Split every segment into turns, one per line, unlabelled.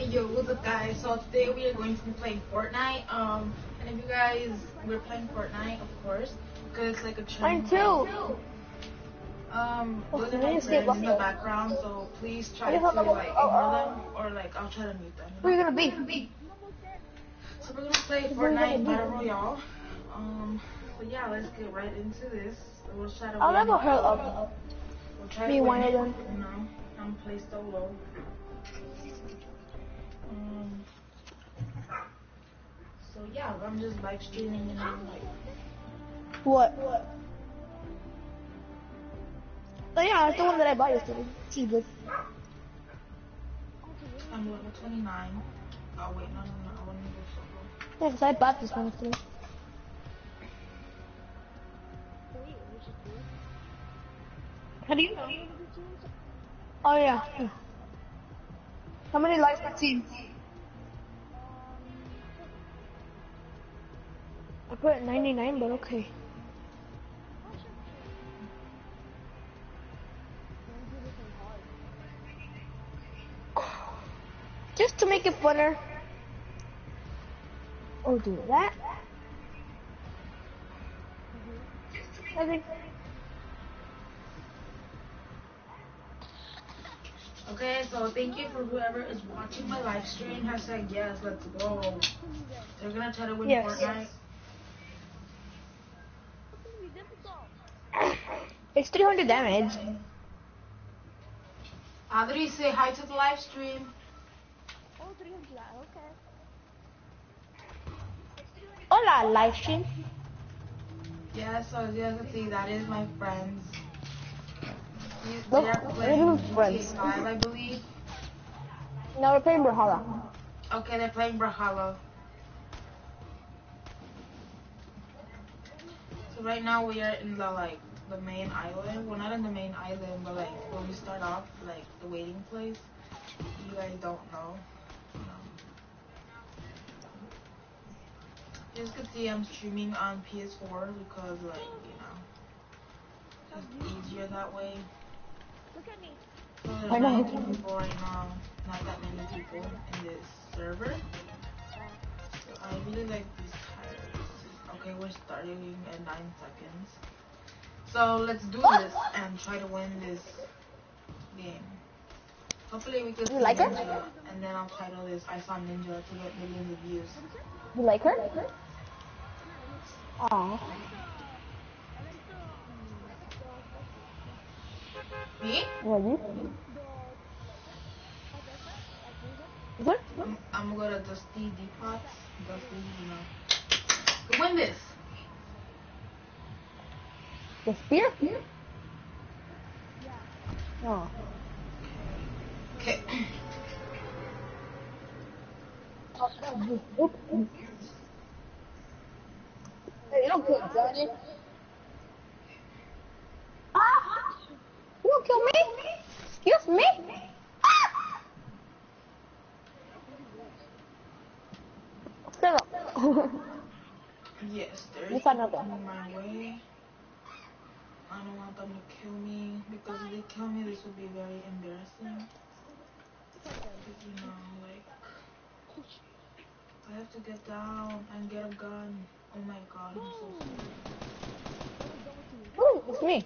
Yo, what's up, guys? So today we are going to be playing Fortnite. And if you guys, we're playing Fortnite, of course, because it's like a trending
Mine too.
thing. Those are my friends in the background, so please try to like ignore them, or like I'll try to mute them.
Who are you gonna be?
So we're gonna play Fortnite Battle Royale. But yeah, let's get right into this. We'll try to.
I'll
win.
level her up.
We'll try
Me
to
one
win
of
it,
them.
you know, and play solo. So yeah, I'm just live streaming and I'm like.
What? Oh yeah, that's the one that I bought yesterday. Jesus.
I'm level 29. Oh wait, no, I want to go solo.
Yeah, because I bought this one yesterday. How do you know? Oh yeah. How many likes per team? I put 99, but okay. Just to make it funner. Oh, do that. I think.
Okay, so thank you for whoever is watching my live stream. Hashtag yes, let's go. They're gonna try to win Fortnite.
It's 300 damage.
Adri, say hi to the live stream.
Oh, 300, okay. Hola, live stream.
Yeah, so as you guys can see, that is my friends.
They
are playing GTA 5, I believe.
No, we're playing Brawlhalla.
Okay, they're playing Brawlhalla. So right now we are in the main island. We're not in the main island, but like when we start off, like the waiting place. You guys don't know. You guys can see I'm streaming on PS4 because like, it's easier that way.
Look at me.
So there's 92 people right now, not that many people in this server. So I really like these tires. Okay, we're starting in 9 seconds. So let's do this and try to win this game. Hopefully we could see Ninja, and then I'll title this I Saw Ninja to get millions of views.
You like her? Aww.
Me?
What you? What?
I'm gonna go to Dusty Depots. Dusty, Who win this?
The spear? Oh.
Okay.
Hey, you don't kill Johnny. Ah! You don't kill me? Excuse me? Ah! Shut up.
Yes, there is
You
people
another.
coming my way. I don't want them to kill me, because if they kill me, this would be very embarrassing. Because, like, I have to get down and get a gun. Oh my god, I'm so sorry.
Ooh, it's me.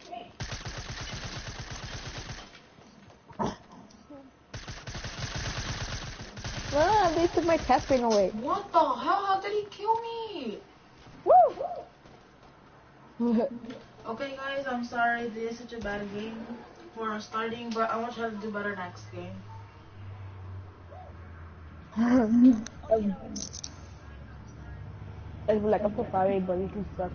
Ah, they took my test ring away.
What the hell? How did he kill me?
Woo!
Okay, guys, I'm sorry. This is such a bad game for starting, but I want to try to do better next game.
It's like, I'm so sorry, but you can suck.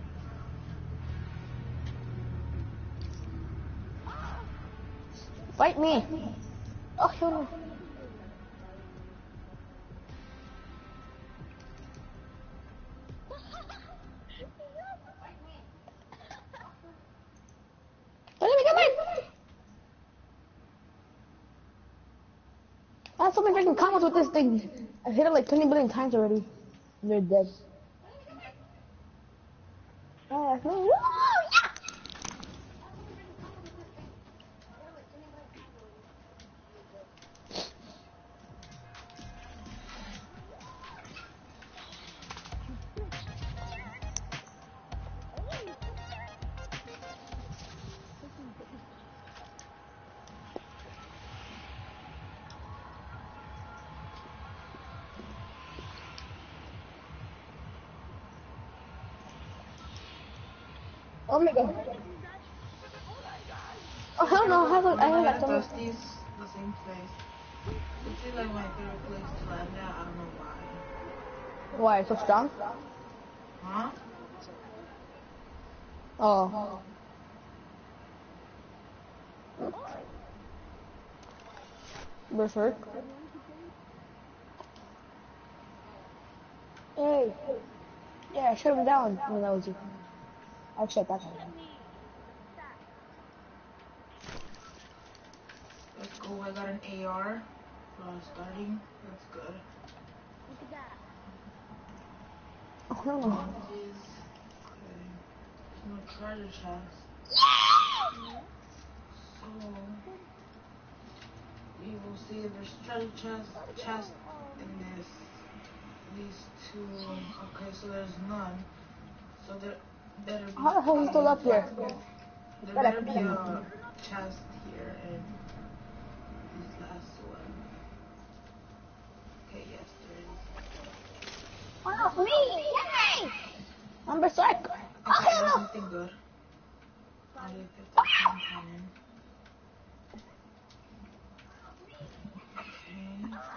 Fight me! Oh, kill me. Let me get mine! I have so many freaking combos with this thing. I've hit it like 20 billion times already. And they're dead. Oh, yeah! Oh my god. Oh hell no, I haven't got so much.
Dusty's the same place. This is like my favorite place to land at. I don't know why.
Why, so strong?
Huh?
Oh. Berserk. Hey. Yeah, shut him down. No, that was you. I'll shut that down.
Let's go. I got an AR. Starting. That's good.
Oh no.
Bandages. Okay. There's no treasure chest. So we will see if there's treasure chest in these two. Okay, so there's none. So there better be.
How the hell is he still up here?
There better be a chest here and this last one. Okay, yes, there is.
Oh, me! Yay! I'm Berserk.
Okay,
Oh, hell
there's
no!
something good. Only 50 cannon. Okay.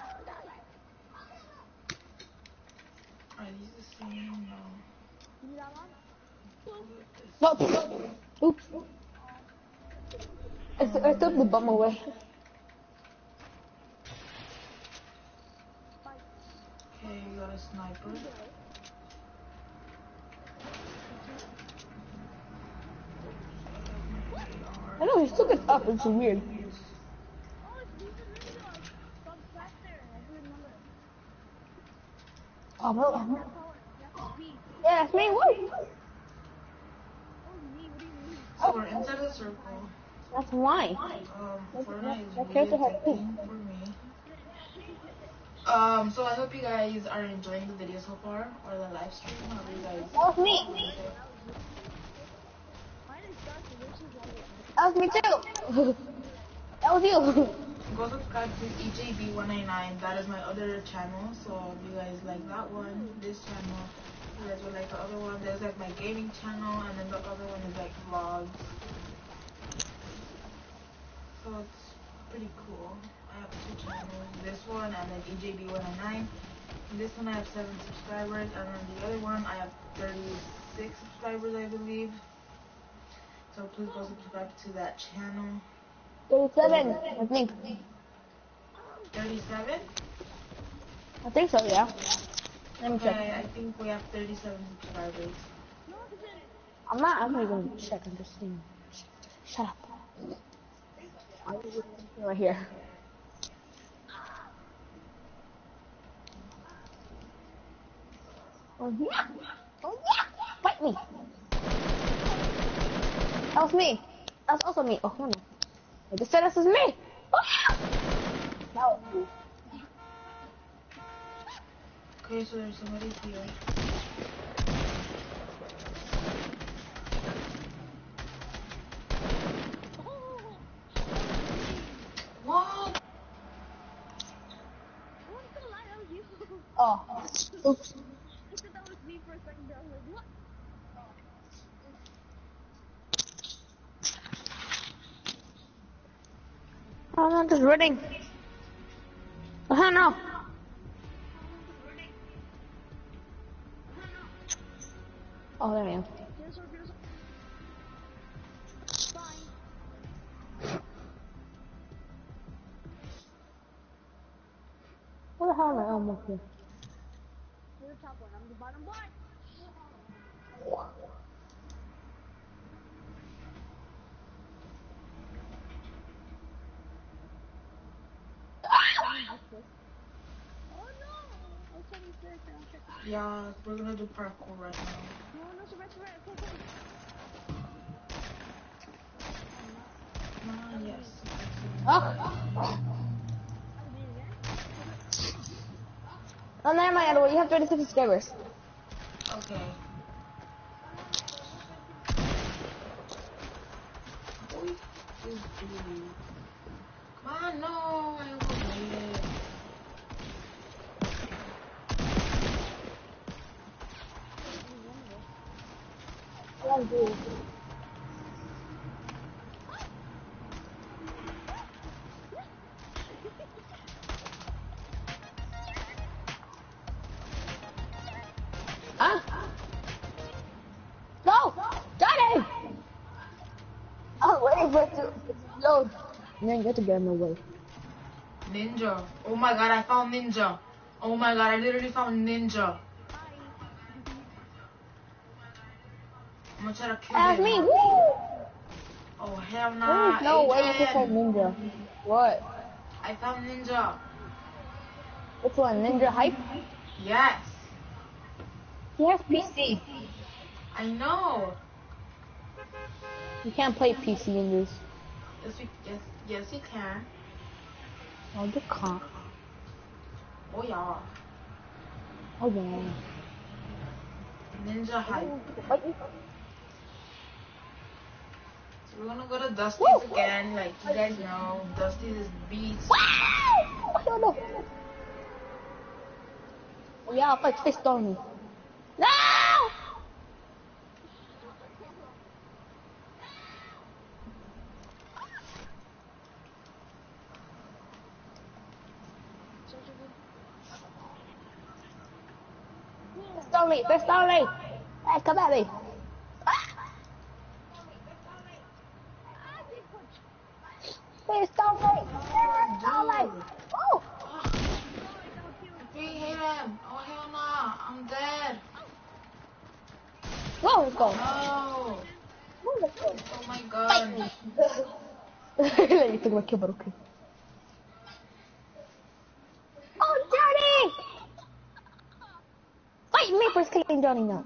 Are these the same? No.
No. Oops. I took the bum away.
Okay, you got a sniper.
I know, he took it up. It's weird. Oh, no. Yeah, that's me. Woo!
So we're inside the circle.
That's why.
Fortnite is
That
really
character has
addicting for me. So I hope you guys are enjoying the video so far, or the live stream, however you guys.
That was me. That was me too. That was you.
Go subscribe to EJB199. That is my other channel. So if you guys like that one, this channel, you guys will like the other one. There's like my gaming channel, and then the other one is like vlogs. So it's pretty cool. I have two channels. This one and then EJB199. This one I have 7 subscribers, and then the other one I have 36 subscribers, I believe. So please go subscribe to that channel.
37, I think.
37?
I think so, yeah. Let me check.
Okay, I think we have 37 subscribers.
I'm not even gonna check. I'm just saying. Shut up. Right here. Oh yeah! Oh yeah! Fight me! That was me. That's also me. Oh no. I just said this is me. Oh yeah! That was me.
Okay, so there's somebody here. What?
Oh. Oops. Oh no, I'm just running. Oh no. Oh, there I am. Where the hell am I? Oh, I'm up here.
Yeah, we're gonna do parkour right now. Yes.
Oh. Oh, never mind, Edward. You have 36 subscribers.
Okay. Come on, no, I almost made it.
I love you. Huh? No! Johnny! I was waiting for it to explode. And then you have to get in the way.
Ninja. Oh my god, I found Ninja. Oh my god, I literally found Ninja. I'm gonna try to kill
That's
him.
me! Woo!
Oh hell nah,
There's no way you can fight
Adrian.
Ninja. What?
I found Ninja.
Which one? Ninja Hype?
Yes.
He has PC.
I know.
You can't play PC in this.
Yes you can.
Oh, you can't.
Oh yeah.
Oh, yeah.
Ninja hype.
Wait.
So we're gonna go to Dusty's
Woo!
again. Like you guys know, Dusty's is beats.
Oh, no. Oh, yeah, fight fist on me. No! Fist on me. Hey, come at me. Fist on me. Fist on me.
Dude.
Oh!
I can't hit him. Oh hell nah. I'm dead.
Whoa, let's go.
No.
Whoa, let's go.
Oh my
Fight
god.
me. You took my kill, but okay. Oh, Johnny! Fight me for killing Johnny now.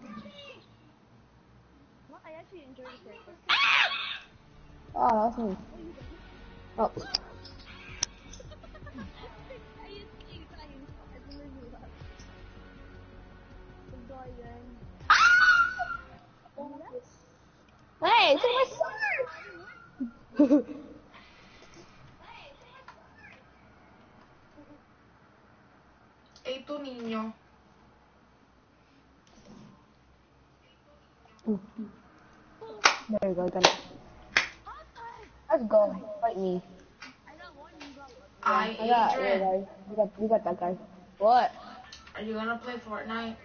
I actually enjoyed it.
Oh, that's me. Oh. Hey, it's my sword!
Hey tu niño.
There you go, got it. Let's go. Fight me.
I
I got
Adrian.
guy. You got that guy. What?
Are you gonna play Fortnite?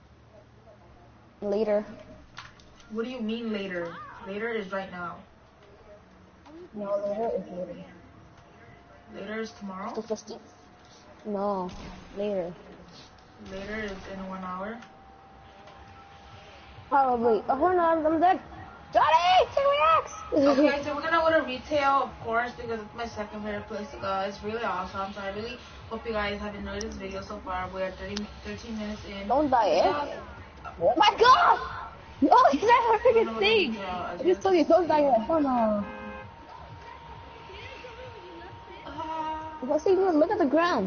Later.
What do you mean later? Later is right now.
No, later is later.
Later is tomorrow?
Still 15. No, later.
Later is in 1 hour.
Probably. Oh, no, I'm dead. Johnny, take my axe!
Okay, so we're gonna go to retail, of course, because it's my second favorite place to go. It's really awesome. So I really hope you guys have enjoyed this video so far. We're 13 minutes in.
Don't die, eh?
Yeah.
Oh my god! Oh, he's not a freaking thing!
Yeah,
I just told you, don't die yet. Oh no. What's he doing? Look at the ground.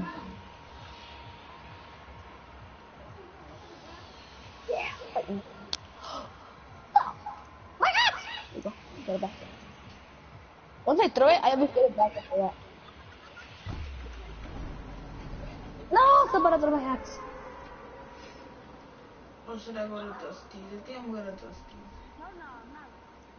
Yeah, fight me. Oh, my axe! There you go. Get it back. Once I throw it, I always get it back after that. No, somebody throw my axe.
Or should I go to Dusty's? I think I'm going to Dusty's.
No, I'm not.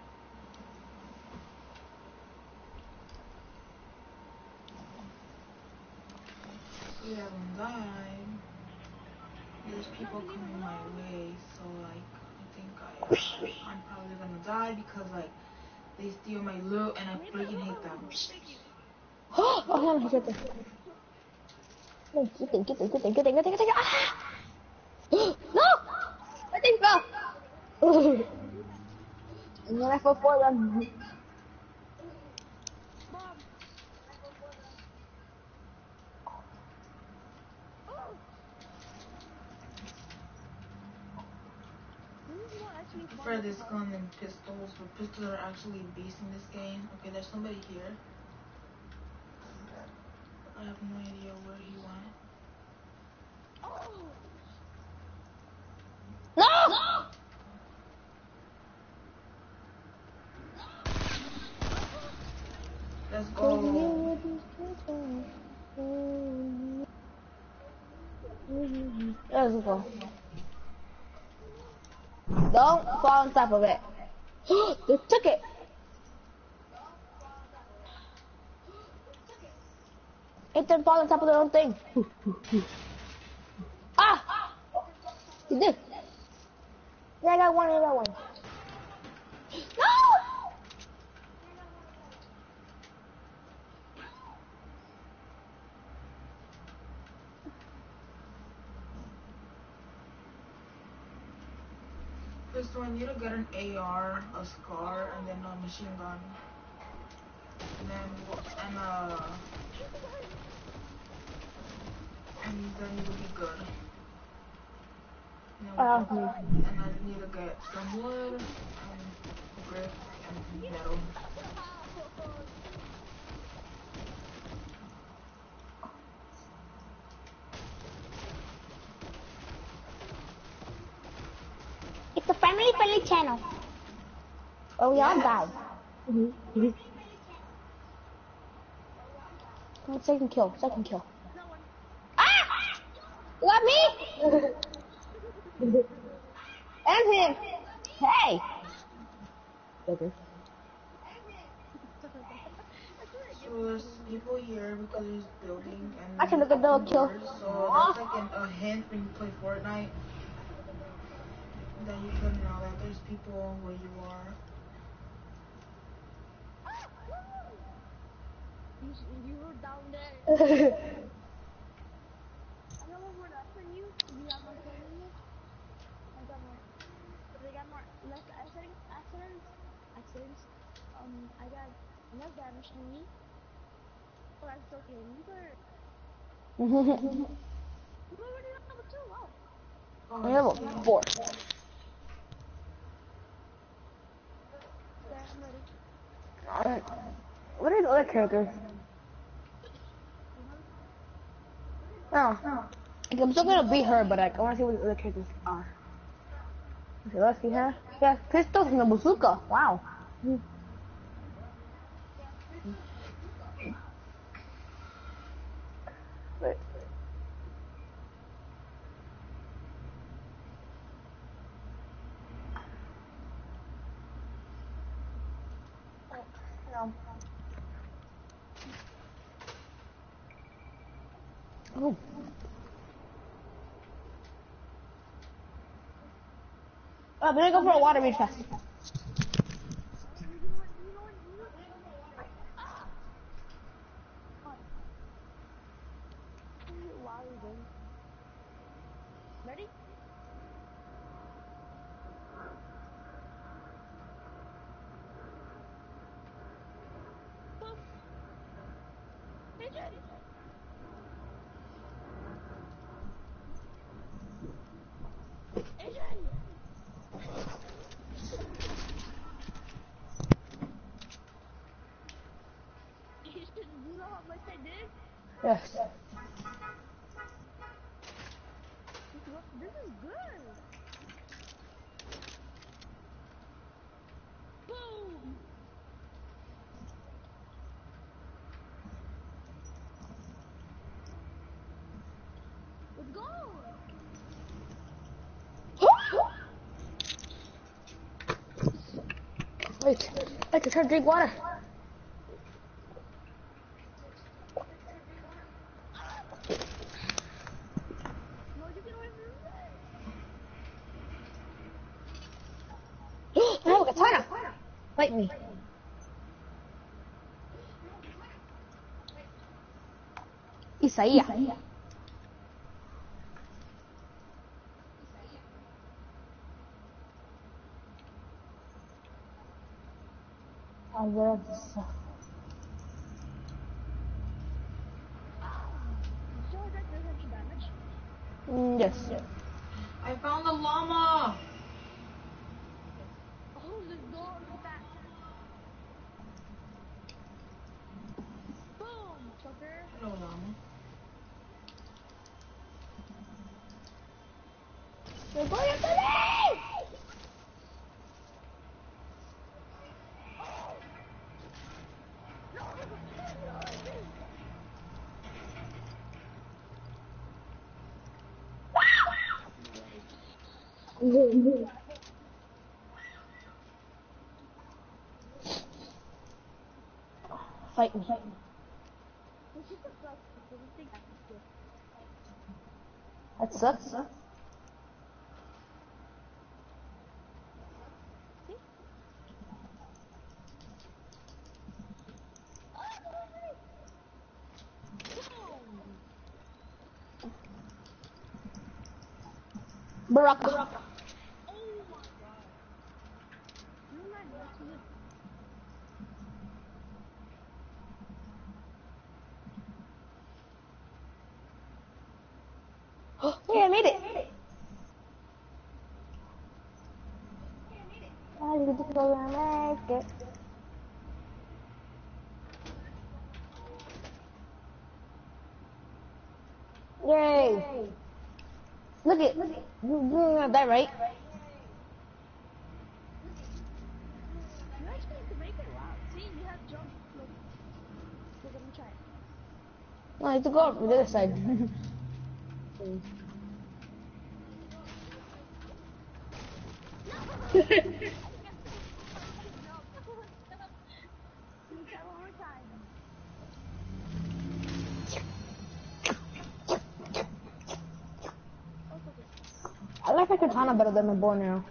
We haven't died. There's people coming my way, so like I think I'm probably gonna die because like they steal my loot and I freaking hate them.
Oh, no, he's right there. No, get it. Ah! No! I think so. And then I fell for them.
I prefer this gun than pistols, but pistols are actually beasts in this game. Okay, there's somebody here. I have no idea where he went.
No!
Let's go.
Let's go. Don't fall on top of it. They took it. It didn't fall on top of the own thing. Ah! You did. Yeah, I got one, I got one. No!
First one, you need to get an AR, a SCAR, and then a machine gun. And then, and then you'll be good. And I need to get some wood, and brick, and metal.
It's a family-friendly channel. Oh, we all died. Oh, second kill, second kill. Ah! You got me? And him. Hey. Okay.
So there's people here because there's building and
I can look at the kill.
so that's like a hint when you play Fortnite that you can know that there's people where you are.
You were down there. I don't know what else than you. You got more kills than me. I got more. They got more less accidents. I got less damage than me. But I'm still killing you. But we're already level 2. Wow.
Oh,
Level 4.
There, I'm ready.
Alright. What are the other characters? Oh. Okay, I'm still gonna beat her, but like, I wanna see what the other characters are. Okay, let's see her. She has pistols and a bazooka. Wow. Wait. No. Oh. I'm gonna go for a water reach fast.
Wow, ready? Boom. Agent. Agent. You know how much I did?
Yes.
This is good. Boom. Let's go.
Wait. I can try to drink water.
No, you get away from
Oh, katana. Fight me. Isaiah. Oh, that's...
So that doesn't do damage.
Yes.
I found the llama.
Oh, let's go. Look at that. Boom, sucker.
Hello, llama.
You're going after me! Fight me. That sucks. Baraka.
Oh my god. You're not watching it.
Hey, I made it. I need to go and make it. Yay. Look it. You're gonna die, right?
You actually can make it. Wow. See, you have jump. Look. Look, let me try it.
No, I have to go up the other side.
No! I can't. No. Let me try one more time. Oh, it's okay.
I like my katana better than my bow and arrow.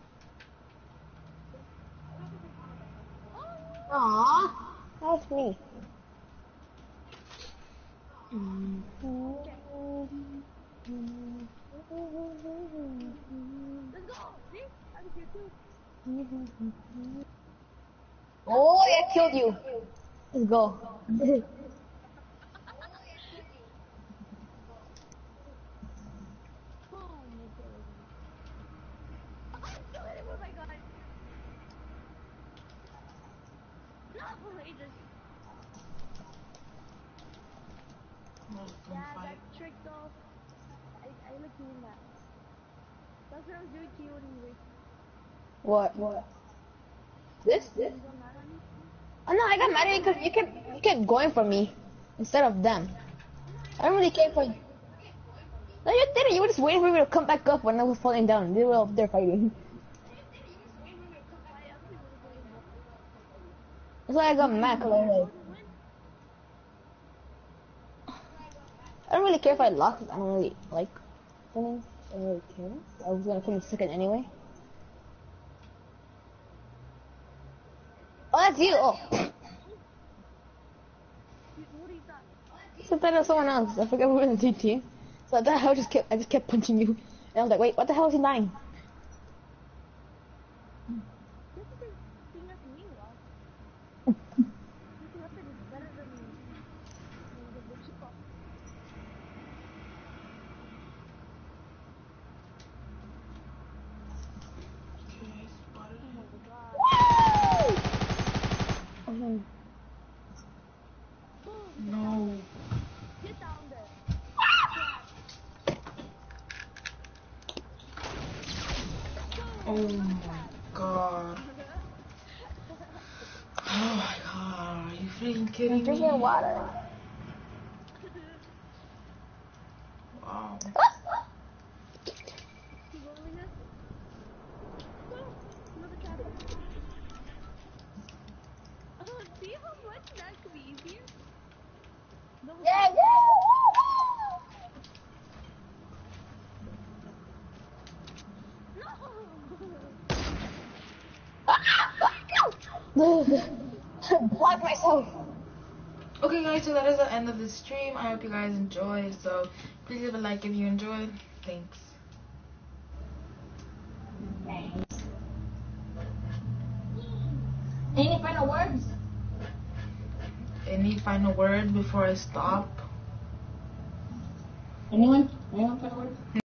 Oh!
Aww. That's me.
Okay. Let's go! See? I'm here too.
Oh, I killed you. Let's go.
Boom! You killed me. I'm still in it with my gun. No! He just...
Most
Yeah, I
fight.
got tricked off. I like doing that. That's what I was doing to you anyway.
What? This?
You got mad at me?
Oh no, I got mad at you because you kept going for me instead of them. I don't really care for you. No, you didn't. You were just waiting for me to come back up when I was falling down. They were up there fighting.
Why else you would have been involved?
That's why I got mad. Cause I was like,
Win.
I don't really care if I lost. I don't really like winning. I don't really care. I was gonna come in second anyway. Oh, that's you. Oh,
What do you thought?
so I thought it was someone else. I forgot we were in the same team. So I thought I just kept punching you. And I was like, wait, what the hell is he dying?
This is the thing that's me, wow. This weapon is better than the what you call.
Okay, spotted
Oh
him.
my god.
Mhm.
Boom! Get down
No.
there. Get down there. Crash.
Oh
Boom! Another
my
crash.
god. Oh my god. Are you freaking
I'm
kidding
drinking
me?
water.
Wow.
Loneliness. Boom! Another crash. See how much that could be easier? No.
Yeah,
No!
yeah. Block myself.
Okay guys, so that is the end of the stream. I hope you guys enjoyed. So please leave a like if you enjoyed. Thanks.
Any final words?
Any final word before I stop?
Anyone? Anyone final words?